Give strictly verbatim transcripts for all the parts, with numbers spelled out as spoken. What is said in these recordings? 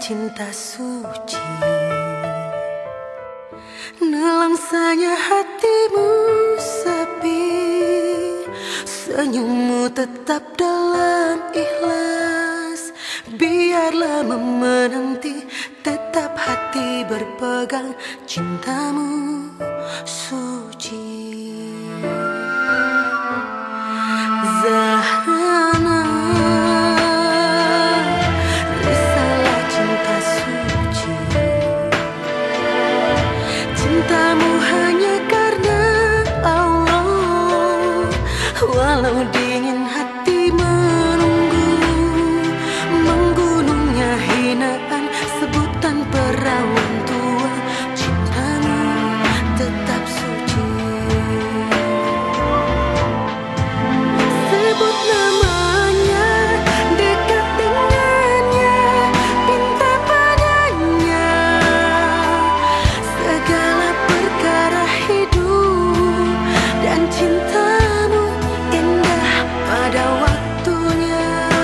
cinta suci. Nelangsanya hatimu sepi, senyummu tetap dalam ikhlas. Biarlah menanti, tetap hati berpegang, cintamu suci. Zahrana, risalah cinta suci. Cintamu hanya karena Allah, walau dingin hati menunggu. Menggunungnya hinaan, sebutan perawan tua, cintamu tetap suci. Sebut namanya, dekat dengannya, pinta padanya segala perkara hidup, dan cintamu indah pada waktunya.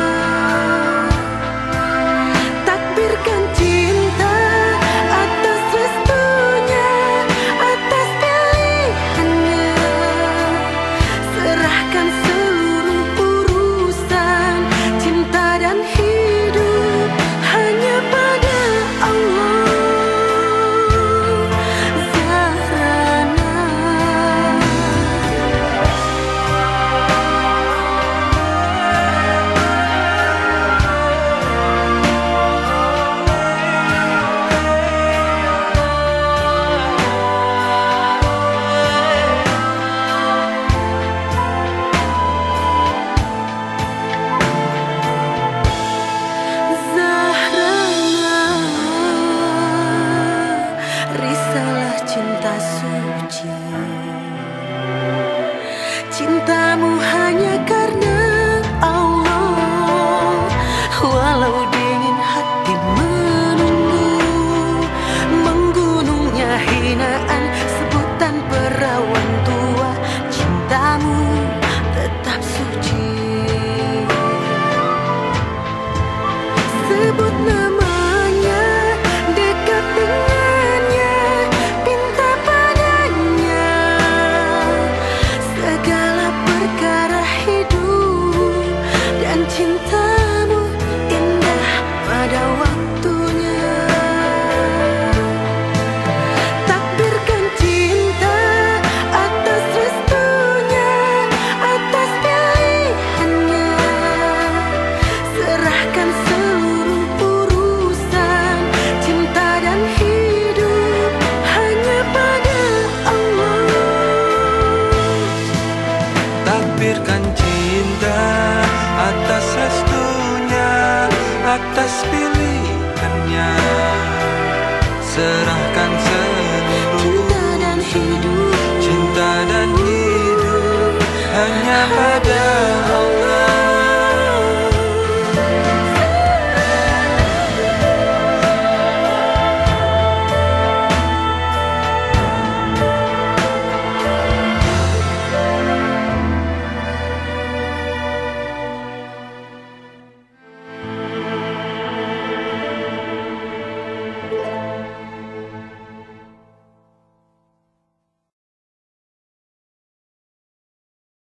Takbirkan cinta atas restunya, atas pilihannya. Serahkan seluruh urusan, cinta dan hidup hanya pada Allah. Zahrana, Zahrana, risalah cinta suci. Cintamu hanya karena Allah, walau dingin hati menunggu. Menggunungnya hinaan, sebutan perawan tua, cintamu tetap suci. Sebut namanya, dekat dengannya, pinta padanya segala perkara hidup, dan cintamu indah pada waktunya. Takbirkan cinta atas restunya, atas pilihannya. Serahkan seluruh urusan, cinta dan hidup hanya pada Allah. Takbirkan cinta atas restunya, atas pilihannya. Serahkan seluruh Cinta dan hidup cinta dan hidup hanya pada